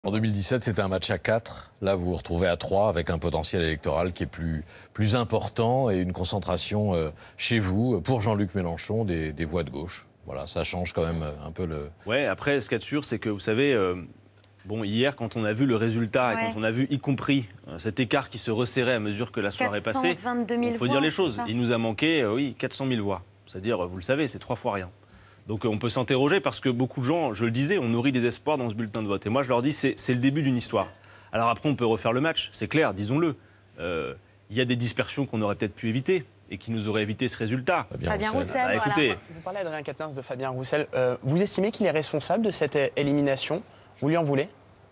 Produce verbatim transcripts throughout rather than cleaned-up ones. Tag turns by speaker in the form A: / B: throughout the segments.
A: En deux mille dix-sept, c'était un match à quatre. Là, vous vous retrouvez à trois avec un potentiel électoral qui est plus, plus important et une concentration euh, chez vous, pour Jean-Luc Mélenchon, des, des voix de gauche. Voilà, ça change quand même un peu le...
B: Ouais, après, ce qu'il y a de sûr, c'est que, vous savez, euh, bon, hier, quand on a vu le résultat
C: ouais.
B: et quand on a vu, y compris, euh, cet écart qui se resserrait à mesure que la soirée passait, il faut dire les choses. Il nous a manqué, euh, oui, quatre cent mille voix. C'est-à-dire, vous le savez, c'est trois fois rien. Donc on peut s'interroger parce que beaucoup de gens, je le disais, on nourrit des espoirs dans ce bulletin de vote. Et moi, je leur dis, c'est, c'est le début d'une histoire. Alors après, on peut refaire le match, c'est clair, disons-le. Euh, il y a des dispersions qu'on aurait peut-être pu éviter et qui nous auraient évité ce résultat.
C: Fabien, Fabien Roussel,
B: bah, écoutez,
D: voilà. Vous parlez d'Adrien Quatennens, de Fabien Roussel. Euh, vous estimez qu'il est responsable de cette élimination? Vous lui en voulez?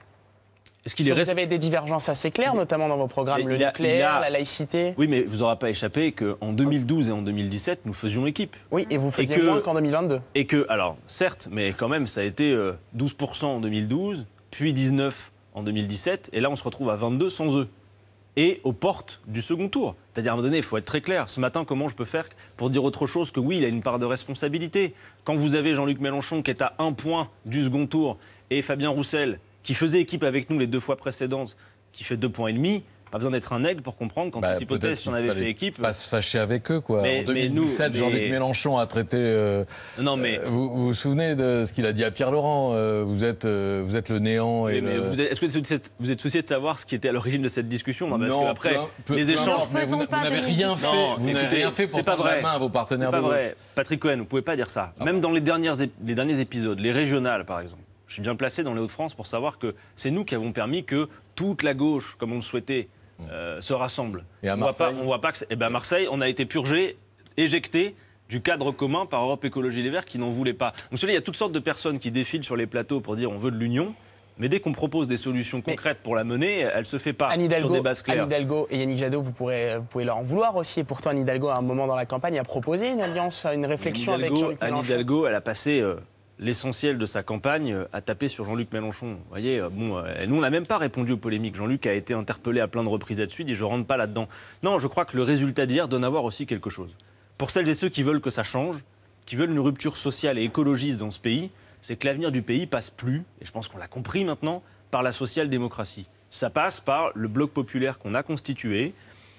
B: Est-ce qu'il est
D: Vous avez des divergences assez claires, notamment dans vos programmes, le
B: a,
D: nucléaire,
B: a...
D: la laïcité.
B: Oui, mais vous n'aurez pas échappé qu'en deux mille douze et en deux mille dix-sept, nous faisions équipe.
D: Oui, et vous faisiez
B: et que,
D: moins qu'en deux mille vingt-deux.
B: Et que, alors, certes, mais quand même, ça a été douze pour cent en deux mille douze, puis dix-neuf pour cent en deux mille dix-sept, et là, on se retrouve à vingt-deux sans eux. Et aux portes du second tour. C'est-à-dire, à un moment donné, il faut être très clair. Ce matin, comment je peux faire pour dire autre chose que oui, il a une part de responsabilité. Quand vous avez Jean-Luc Mélenchon qui est à un point du second tour et Fabien Roussel qui faisait équipe avec nous les deux fois précédentes, qui fait deux points et demi, pas besoin d'être un aigle pour comprendre qu'en bah, toute hypothèse, si on avait fait équipe...
A: Pas se fâcher avec eux, quoi.
B: Mais,
A: en deux mille dix-sept,
B: nous,
A: Jean-Luc
B: mais...
A: Mélenchon a traité... Euh,
B: non, mais...
A: Euh, vous, vous vous souvenez de ce qu'il a dit à Pierre Laurent, euh, vous, êtes, euh, vous êtes le néant et
B: mais
A: le...
B: Vous êtes, est-ce que vous êtes, vous êtes soucié de savoir ce qui était à l'origine de cette discussion? Non, parce
A: non,
B: que après,
A: peu,
B: les
A: peu,
B: échanges...
A: Mais vous, vous n'avez rien fait,
B: non,
A: vous n'avez rien fait pour prendre la main à vos partenaires de gauche.
B: C'est pas vrai. Patrick Cohen, vous ne pouvez pas dire ça. Ah Même bon. dans les, dernières, les derniers épisodes, les régionales, par exemple, je suis bien placé dans les Hauts-de-France pour savoir que c'est nous qui avons permis que toute la gauche, comme on le souhaitait, euh, se rassemble.
A: Et à
B: on ne voit, voit pas que... Eh ben, à Marseille, on a été purgé, éjecté du cadre commun par Europe Écologie Les Verts qui n'en voulait pas. Donc, il y a toutes sortes de personnes qui défilent sur les plateaux pour dire on veut de l'union. Mais dès qu'on propose des solutions concrètes mais pour la mener, elle ne se fait pas
D: Hidalgo,
B: sur des bases claires.
D: Anne Hidalgo et Yannick Jadot, vous, pourrez, vous pouvez leur en vouloir aussi. Et pourtant, Anne Hidalgo, à un moment dans la campagne, a proposé une alliance, une réflexion
B: Hidalgo,
D: avec Jean-Luc Mélenchon.
B: Anne Hidalgo, elle a passé euh, l'essentiel de sa campagne euh, à taper sur Jean-Luc Mélenchon. Vous voyez, euh, bon, euh, nous, on n'a même pas répondu aux polémiques. Jean-Luc a été interpellé à plein de reprises là-dessus, il dit je ne rentre pas là-dedans. Non, je crois que le résultat d'hier donne à voir aussi quelque chose. Pour celles et ceux qui veulent que ça change, qui veulent une rupture sociale et écologiste dans ce pays, c'est que l'avenir du pays passe plus, et je pense qu'on l'a compris maintenant, par la social-démocratie. Ça passe par le bloc populaire qu'on a constitué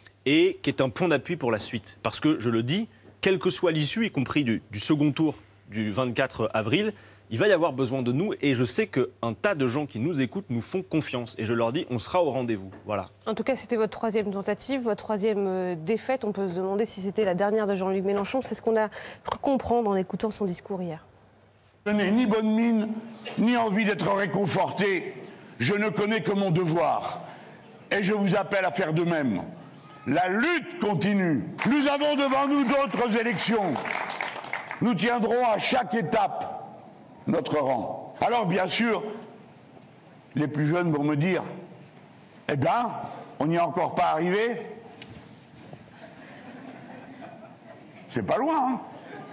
B: et qui est un point d'appui pour la suite. Parce que, je le dis, quelle que soit l'issue, y compris du, du second tour du vingt-quatre avril, il va y avoir besoin de nous et je sais qu'un tas de gens qui nous écoutent nous font confiance. Et je leur dis, on sera au rendez-vous. Voilà.
C: En tout cas, c'était votre troisième tentative, votre troisième euh, défaite. On peut se demander si c'était la dernière de Jean-Luc Mélenchon. C'est ce qu'on a cru comprendre en écoutant son discours hier.
E: Je n'ai ni bonne mine, ni envie d'être réconforté. Je ne connais que mon devoir. Et je vous appelle à faire de même. La lutte continue. Nous avons devant nous d'autres élections. Nous tiendrons à chaque étape notre rang. Alors, bien sûr, les plus jeunes vont me dire « Eh bien, on n'y est encore pas arrivé ?» C'est pas loin, hein?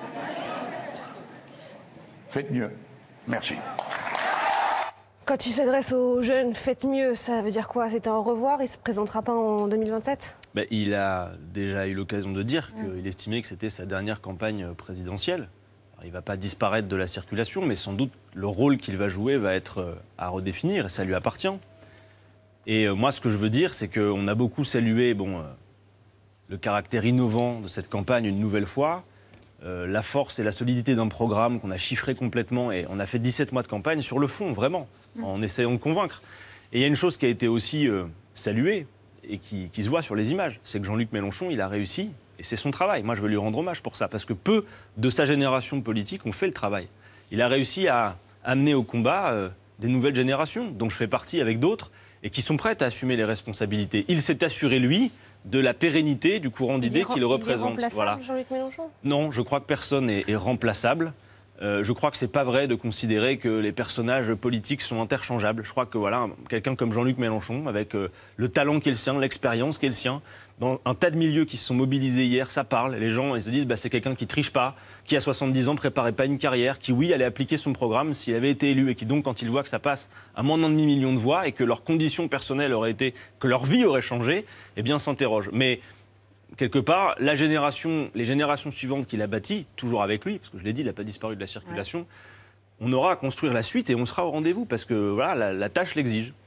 E: Faites mieux. Merci.
C: Quand il s'adresse aux jeunes, faites mieux, ça veut dire quoi? C'est un au revoir, il ne se présentera pas en deux mille vingt-sept?
B: Ben, il a déjà eu l'occasion de dire mmh. qu'il estimait que c'était sa dernière campagne présidentielle. Alors, il ne va pas disparaître de la circulation, mais sans doute le rôle qu'il va jouer va être à redéfinir, et ça lui appartient. Et euh, moi, ce que je veux dire, c'est qu'on a beaucoup salué bon, euh, le caractère innovant de cette campagne une nouvelle fois, Euh, la force et la solidité d'un programme qu'on a chiffré complètement et on a fait dix-sept mois de campagne sur le fond, vraiment, en essayant de convaincre. Et il y a une chose qui a été aussi euh, saluée et qui, qui se voit sur les images, c'est que Jean-Luc Mélenchon, il a réussi et c'est son travail. Moi, je veux lui rendre hommage pour ça parce que peu de sa génération politique ont fait le travail. Il a réussi à amener au combat euh, des nouvelles générations, dont je fais partie avec d'autres, et qui sont prêtes à assumer les responsabilités. Il s'est assuré, lui, de la pérennité du courant d'idées qu'il représente.
C: Il est remplaçable,
B: voilà.
C: Jean-Luc Mélenchon ?
B: Non, je crois que personne est, est remplaçable. Euh, je crois que c'est pas vrai de considérer que les personnages politiques sont interchangeables. Je crois que voilà, quelqu'un comme Jean-Luc Mélenchon, avec euh, le talent qui est le sien, l'expérience qui est le sien, dans un tas de milieux qui se sont mobilisés hier, ça parle. Les gens ils se disent bah, c'est quelqu'un qui triche pas, qui à soixante-dix ans préparait pas une carrière, qui oui allait appliquer son programme s'il avait été élu et qui donc quand il voit que ça passe à moins d'un demi-million de voix et que leurs conditions personnelles auraient été, que leur vie aurait changé, eh bien s'interroge. Mais quelque part, la génération, les générations suivantes qu'il a bâties, toujours avec lui, parce que je l'ai dit, il n'a pas disparu de la circulation, ouais. on aura à construire la suite et on sera au rendez-vous parce que voilà, la, la tâche l'exige.